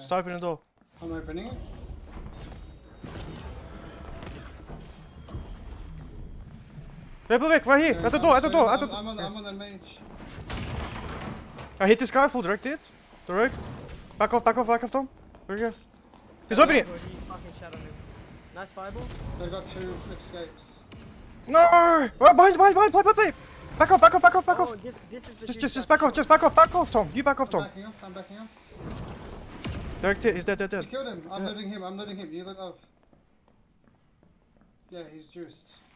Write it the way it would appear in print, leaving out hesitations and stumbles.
Start opening the door. I'm opening it. Back, right here, at the door, I'm on the mage. I hit this guy, full direct hit. Direct. Back off, Tom. Very good. He's opening it! He fucking shot on him. Nice fireball. They've got 2 escapes. No! Oh, behind, play! Back off! Oh, this is the Just back off, Tom. You back off, Tom. I'm backing up. Direct hit, he's dead. You killed him. I'm looting him. You look off. Yeah, he's juiced.